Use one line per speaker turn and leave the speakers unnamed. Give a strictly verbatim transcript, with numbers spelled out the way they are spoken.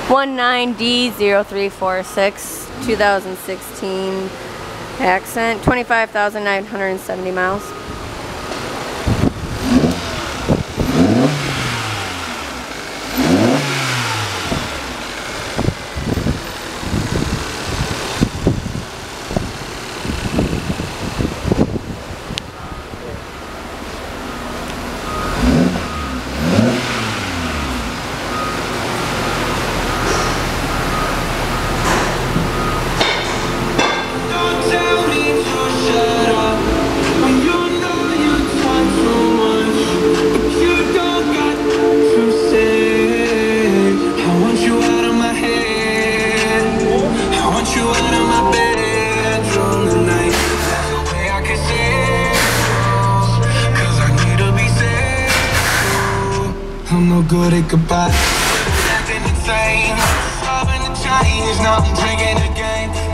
one nine D zero three four six, two thousand sixteen Accent, twenty-five thousand nine hundred seventy miles.
I'm no good at goodbye. Acting insane, solving the change. Now I'm drinking again.